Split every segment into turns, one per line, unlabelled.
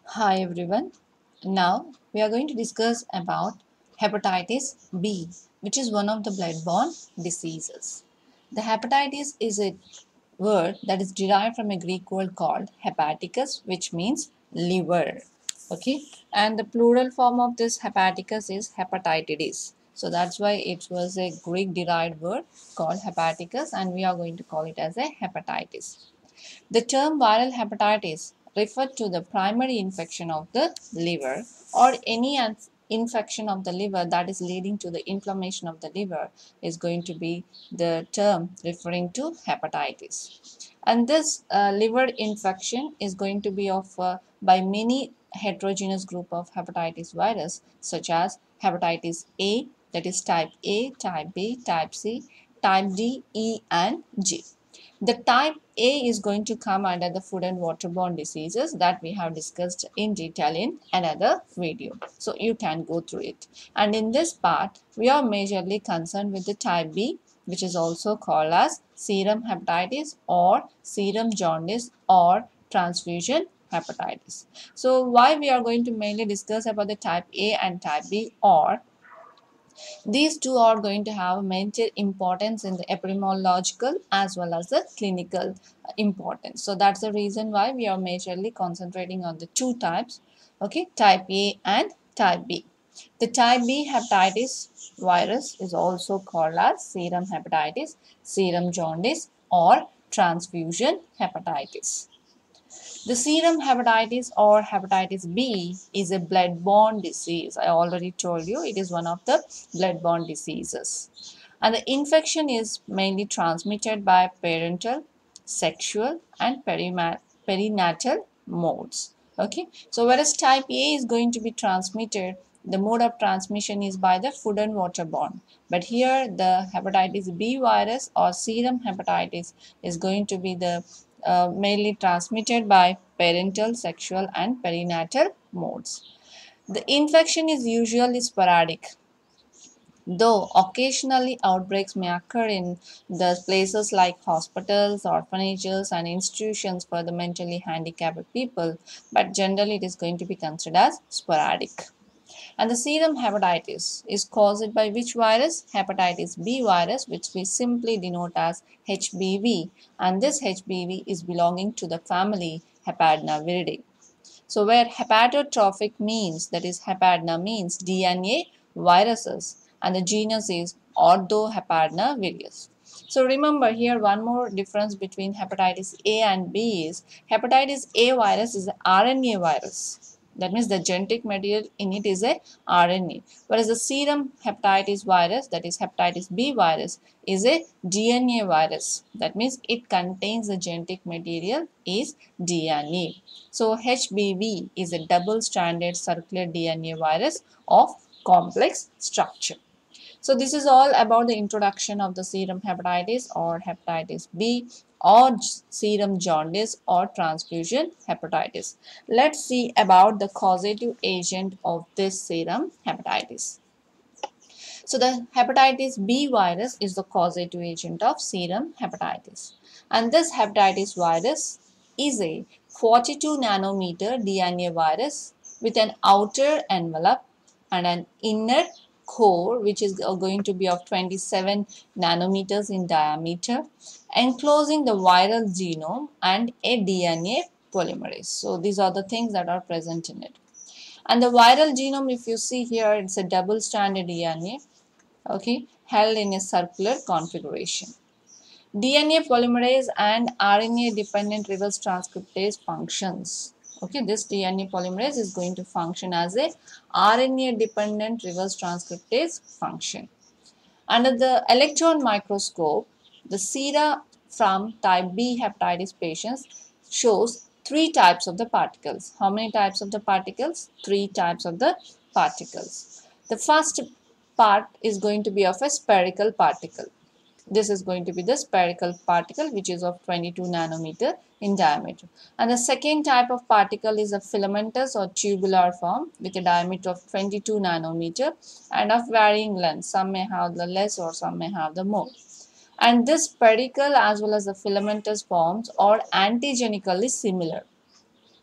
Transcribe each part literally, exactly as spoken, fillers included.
Hi everyone. Now we are going to discuss about hepatitis B, which is one of the blood-borne diseases. The hepatitis is a word that is derived from a Greek word called hepaticus, which means liver. Okay, and the plural form of this hepaticus is hepatitis. So that's why it was a Greek derived word called hepaticus, and we are going to call it as a hepatitis. The term viral hepatitis referred to the primary infection of the liver or any infection of the liver that is leading to the inflammation of the liver is going to be the term referring to hepatitis. And this uh, liver infection is going to be of uh, by many heterogeneous group of hepatitis virus such as hepatitis A, that is type A, type B, type C, type D, E and G. The type A is going to come under the food and waterborne diseases that we have discussed in detail in another video. So you can go through it. And in this part, we are majorly concerned with the type B, which is also called as serum hepatitis or serum jaundice or transfusion hepatitis. So why we are going to mainly discuss about the type A and type B, or these two are going to have major importance in the epidemiological as well as the clinical importance. So that's the reason why we are majorly concentrating on the two types, okay, type A and type B. The type B hepatitis virus is also called as serum hepatitis, serum jaundice or transfusion hepatitis. The serum hepatitis or hepatitis B is a blood-borne disease. I already told you it is one of the blood-borne diseases. And the infection is mainly transmitted by parental, sexual and perinatal modes. Okay. So whereas type A is going to be transmitted, the mode of transmission is by the food and waterborne. But here the hepatitis B virus or serum hepatitis is going to be the uh, mainly transmitted by parental, sexual and perinatal modes. The infection is usually sporadic, though occasionally outbreaks may occur in the places like hospitals, orphanages and institutions for the mentally handicapped people, but generally it is going to be considered as sporadic. And the serum hepatitis is caused by which virus? Hepatitis B virus, which we simply denote as H B V. And this H B V is belonging to the family Hepadnaviridae. So where hepatotrophic means, that is Hepadna means D N A viruses, and the genus is Orthohepadnavirus. So remember here one more difference between hepatitis A and B is hepatitis A virus is an R N A virus. That means the genetic material in it is a R N A. Whereas the serum hepatitis virus, that is hepatitis B virus, is a D N A virus. That means it contains the genetic material is D N A. So H B V is a double-stranded circular D N A virus of complex structure. So this is all about the introduction of the serum hepatitis or hepatitis B or serum jaundice or transfusion hepatitis. Let's see about the causative agent of this serum hepatitis. So the hepatitis B virus is the causative agent of serum hepatitis. And this hepatitis virus is a forty-two nanometer D N A virus with an outer envelope and an inner core which is going to be of twenty-seven nanometers in diameter, enclosing the viral genome and a D N A polymerase. So these are the things that are present in it. And the viral genome, if you see here, it's a double-stranded D N A, okay, held in a circular configuration. D N A polymerase and R N A-dependent reverse transcriptase functions. Okay, this D N A polymerase is going to function as a R N A-dependent reverse transcriptase function. Under the electron microscope, the sera from type B hepatitis patients shows three types of the particles. How many types of the particles? Three types of the particles. The first part is going to be of a spherical particle. This is going to be the spherical particle which is of twenty-two nanometer in diameter. And the second type of particle is a filamentous or tubular form with a diameter of twenty-two nanometer and of varying length. Some may have the less or some may have the more. And this spherical as well as the filamentous forms are antigenically similar.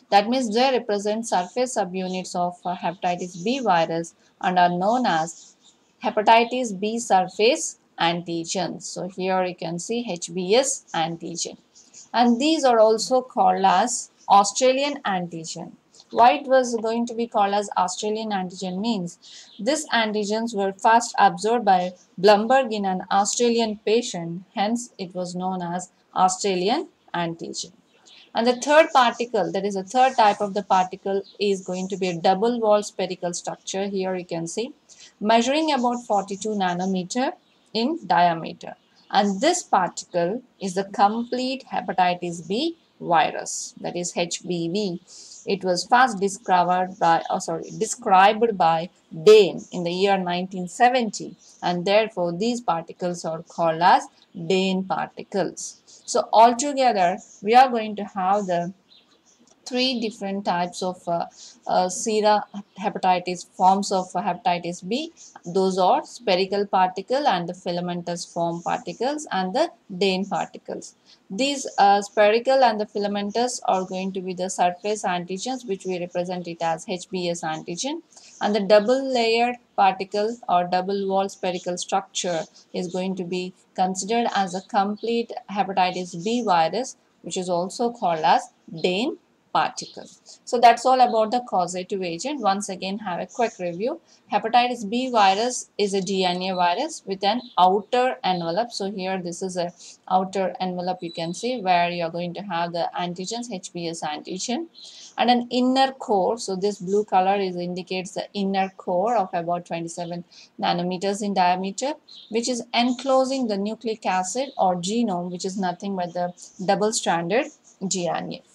That means they represent surface subunits of uh, hepatitis B virus and are known as hepatitis B surface antigens. So here you can see H B S antigen. And these are also called as Australian antigen. Why it was going to be called as Australian antigen means these antigens were first absorbed by Blumberg in an Australian patient, hence it was known as Australian antigen. And the third particle, that is the third type of the particle, is going to be a double wall spherical structure. Here you can see measuring about forty-two nanometer in diameter. And this particle is the complete hepatitis B virus, that is H B V. It was first discovered by, oh sorry, described by Dane in the year nineteen seventy, and therefore these particles are called as Dane particles. So altogether, we are going to have the three different types of uh, uh, sera hepatitis, forms of uh, hepatitis B. Those are spherical particle and the filamentous form particles and the Dane particles. These uh, spherical and the filamentous are going to be the surface antigens, which we represent it as H B S antigen, and the double layered particle or double wall spherical structure is going to be considered as a complete hepatitis B virus, which is also called as Dane particle. So that's all about the causative agent. Once again, have a quick review. Hepatitis B virus is a D N A virus with an outer envelope. So here this is a outer envelope, you can see, where you are going to have the antigens, H B S antigen, and an inner core. So this blue color is indicates the inner core of about twenty-seven nanometers in diameter, which is enclosing the nucleic acid or genome, which is nothing but the double-stranded D N A.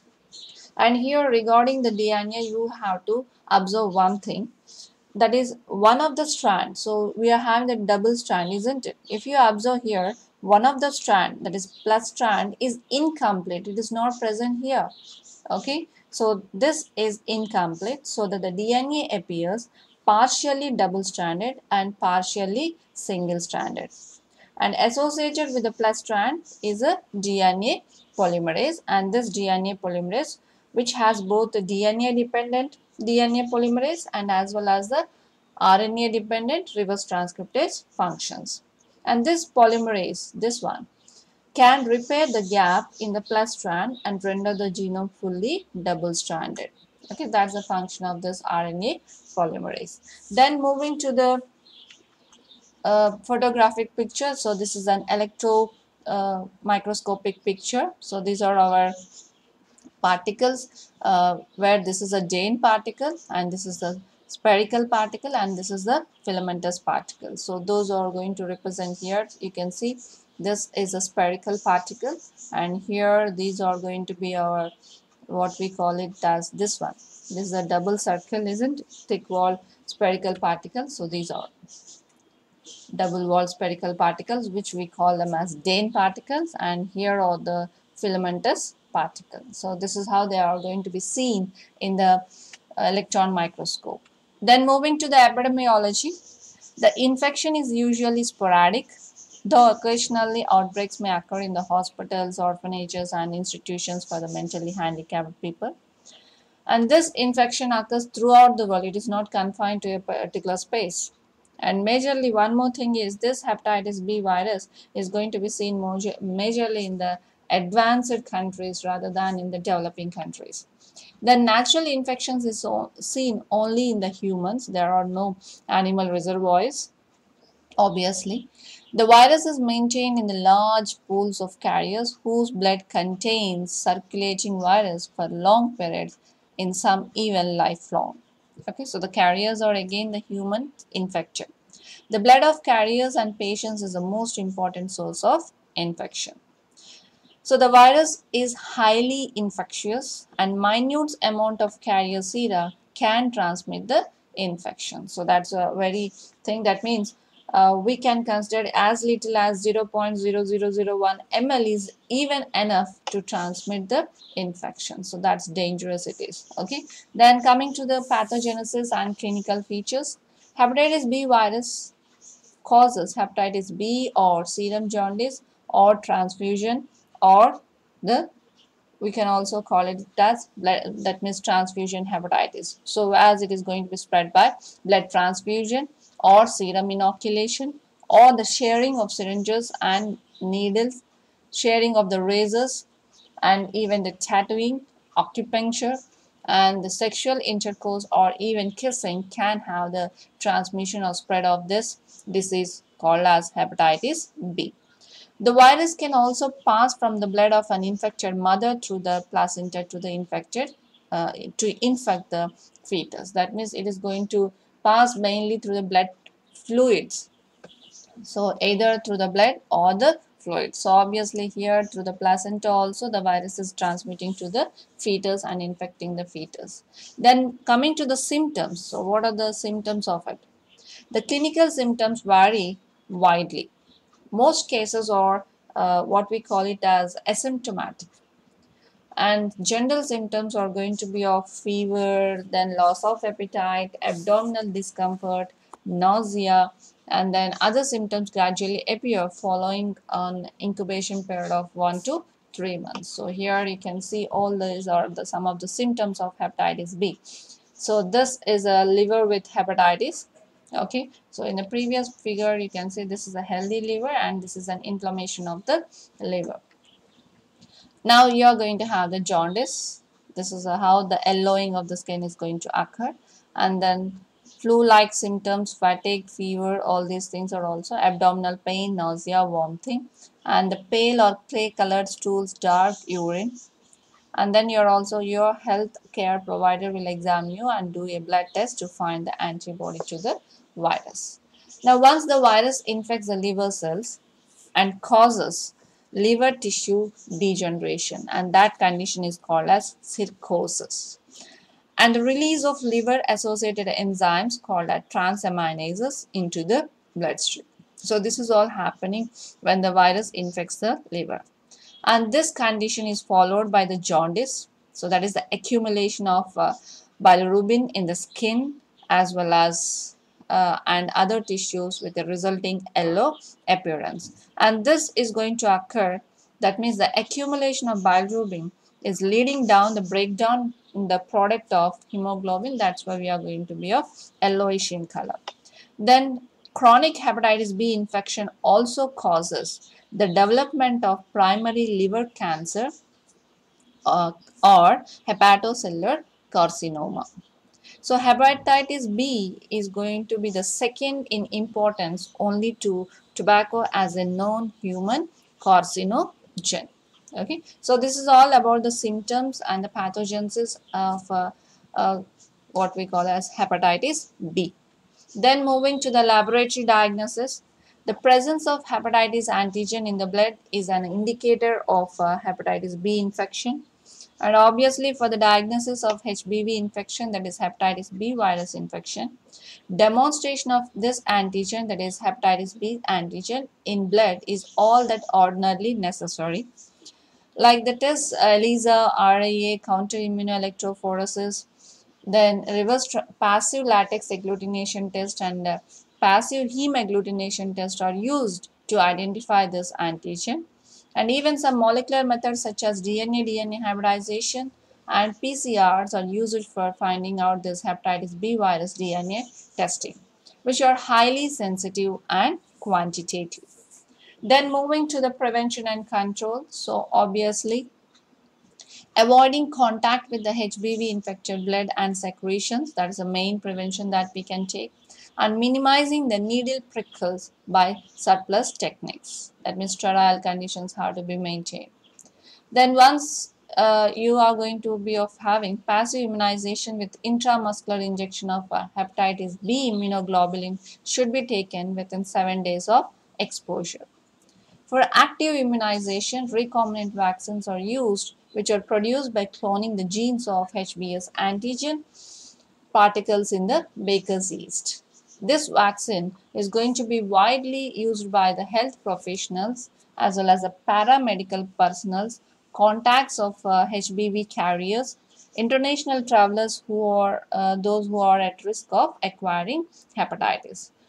And here regarding the D N A, you have to observe one thing, that is one of the strands. So we are having the double strand, isn't it? If you observe here, one of the strand, that is plus strand, is incomplete. It is not present here. Okay, so this is incomplete, so that the D N A appears partially double stranded and partially single stranded. And associated with the plus strand is a D N A polymerase, and this D N A polymerase, which has both the D N A dependent D N A polymerase and as well as the R N A dependent reverse transcriptase functions. And this polymerase, this one, can repair the gap in the plus strand and render the genome fully double stranded. Okay, that's the function of this R N A polymerase. Then moving to the uh, photographic picture. So this is an electro uh, microscopic picture. So these are our particles, uh, where this is a Dane particle and this is the spherical particle and this is the filamentous particle. So those are going to represent here. You can see this is a spherical particle, and here these are going to be our, what we call it as this one. This is a double circle, isn't it? Thick wall spherical particle. So these are double wall spherical particles, which we call them as Dane particles, and here are the filamentous particles. So this is how they are going to be seen in the electron microscope. Then moving to the epidemiology, the infection is usually sporadic, though occasionally outbreaks may occur in the hospitals, orphanages and institutions for the mentally handicapped people. And this infection occurs throughout the world. It is not confined to a particular space. And majorly, one more thing is this hepatitis B virus is going to be seen majorly in the advanced countries rather than in the developing countries. The natural infections is seen only in the humans. There are no animal reservoirs, obviously. The virus is maintained in the large pools of carriers whose blood contains circulating virus for long periods, in some even lifelong. Okay, so the carriers are again the human infected. The blood of carriers and patients is the most important source of infection. So the virus is highly infectious, and minute amount of carrier sera can transmit the infection. So that's a very thing. That means uh, we can consider as little as zero point zero zero zero one milliliters is even enough to transmit the infection. So that's dangerous it is. Okay. Then coming to the pathogenesis and clinical features, hepatitis B virus causes hepatitis B or serum jaundice or transfusion or the we can also call it as blood, that means transfusion hepatitis. So as it is going to be spread by blood transfusion or serum inoculation or the sharing of syringes and needles, sharing of the razors, and even the tattooing, acupuncture, and the sexual intercourse or even kissing can have the transmission or spread of this disease called as hepatitis B. The virus can also pass from the blood of an infected mother through the placenta to the infected uh, to infect the fetus. That means it is going to pass mainly through the blood fluids. So either through the blood or the fluid. So obviously here through the placenta also the virus is transmitting to the fetus and infecting the fetus. Then coming to the symptoms. So what are the symptoms of it? The clinical symptoms vary widely. Most cases are uh, what we call it as asymptomatic, and general symptoms are going to be of fever, then loss of appetite, abdominal discomfort, nausea, and then other symptoms gradually appear following an incubation period of one to three months. So here you can see all these are the some of the symptoms of hepatitis B. So this is a liver with hepatitis. Okay, so in the previous figure you can see this is a healthy liver and this is an inflammation of the liver. Now you are going to have the jaundice. This is uh, how the yellowing of the skin is going to occur. And then flu-like symptoms, fatigue, fever, all these things are also abdominal pain, nausea, vomiting, and the pale or clay-colored stools, dark urine. And then you're also your health care provider will examine you and do a blood test to find the antibody to the virus. Now, once the virus infects the liver cells and causes liver tissue degeneration, and that condition is called as cirrhosis, and the release of liver associated enzymes called as transaminases into the bloodstream. So this is all happening when the virus infects the liver, and this condition is followed by the jaundice. So that is the accumulation of uh, bilirubin in the skin as well as uh, and other tissues with the resulting yellow appearance, and this is going to occur. That means the accumulation of bilirubin is leading down the breakdown in the product of hemoglobin. That's why we are going to be of yellowish in color. Then chronic hepatitis B infection also causes the development of primary liver cancer uh, or hepatocellular carcinoma. So hepatitis B is going to be the second in importance only to tobacco as a known human carcinogen. Okay, so this is all about the symptoms and the pathogenesis of uh, uh, what we call as hepatitis B. Then moving to the laboratory diagnosis, the presence of hepatitis antigen in the blood is an indicator of uh, hepatitis B infection. And obviously for the diagnosis of H B V infection, that is hepatitis B virus infection, demonstration of this antigen, that is hepatitis B antigen in blood, is all that ordinarily necessary. Like the tests ELISA, R A A, counter immunoelectrophoresis, then reverse passive latex agglutination test and uh, passive heme agglutination test are used to identify this antigen. And even some molecular methods such as D N A D N A hybridization and P C Rs are used for finding out this hepatitis B virus D N A testing, which are highly sensitive and quantitative. Then moving to the prevention and control. So obviously avoiding contact with the H B V infected blood and secretions, that is the main prevention that we can take, and minimizing the needle prickles by surplus techniques. That means sterile conditions have to be maintained. Then once uh, you are going to be of having passive immunization with intramuscular injection of uh, hepatitis B immunoglobulin should be taken within seven days of exposure. For active immunization, recombinant vaccines are used, which are produced by cloning the genes of H B S antigen particles in the baker's yeast. This vaccine is going to be widely used by the health professionals as well as the paramedical personnel, contacts of uh, H B V carriers, international travelers who are uh, those who are at risk of acquiring hepatitis.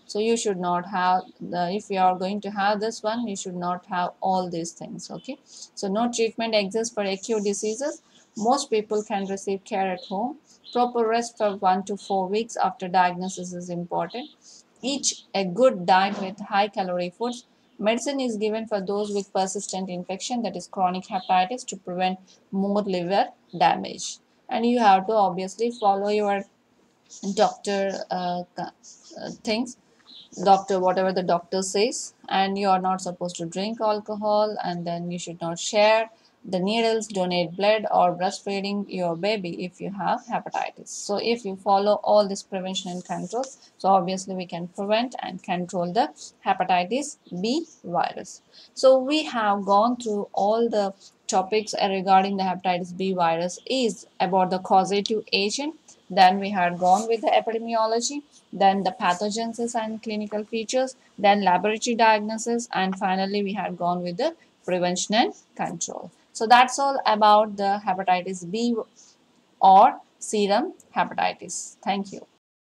So you should not have the, if you are going to have this one, you should not have all these things. Okay, so no treatment exists for acute diseases. Most people can receive care at home. Proper rest for one to four weeks after diagnosis is important. Each a good diet with high calorie foods. Medicine is given for those with persistent infection, that is chronic hepatitis, to prevent more liver damage. And you have to obviously follow your doctor uh, uh, things, doctor whatever the doctor says, and you are not supposed to drink alcohol, and then you should not share the needles, donate blood, or breastfeeding your baby if you have hepatitis. So if you follow all this prevention and control, so obviously we can prevent and control the hepatitis B virus. So we have gone through all the topics regarding the hepatitis B virus is about the causative agent. Then we had gone with the epidemiology, then the pathogenesis and clinical features, then laboratory diagnosis, and finally we had gone with the prevention and control. So that's all about the hepatitis B or serum hepatitis. Thank you.